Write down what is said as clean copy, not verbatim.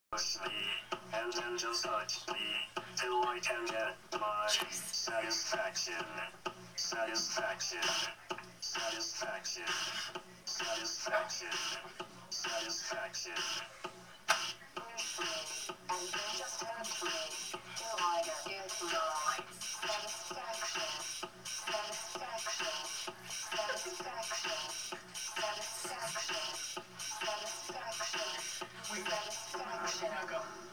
Push me, and then just touch me, till I can get my satisfaction. Satisfaction. Satisfaction. Satisfaction. Satisfaction. Push me, and then just touch me, till I get my satisfaction. Satisfaction. Satisfaction. Satisfaction. Satisfaction. Satisfaction.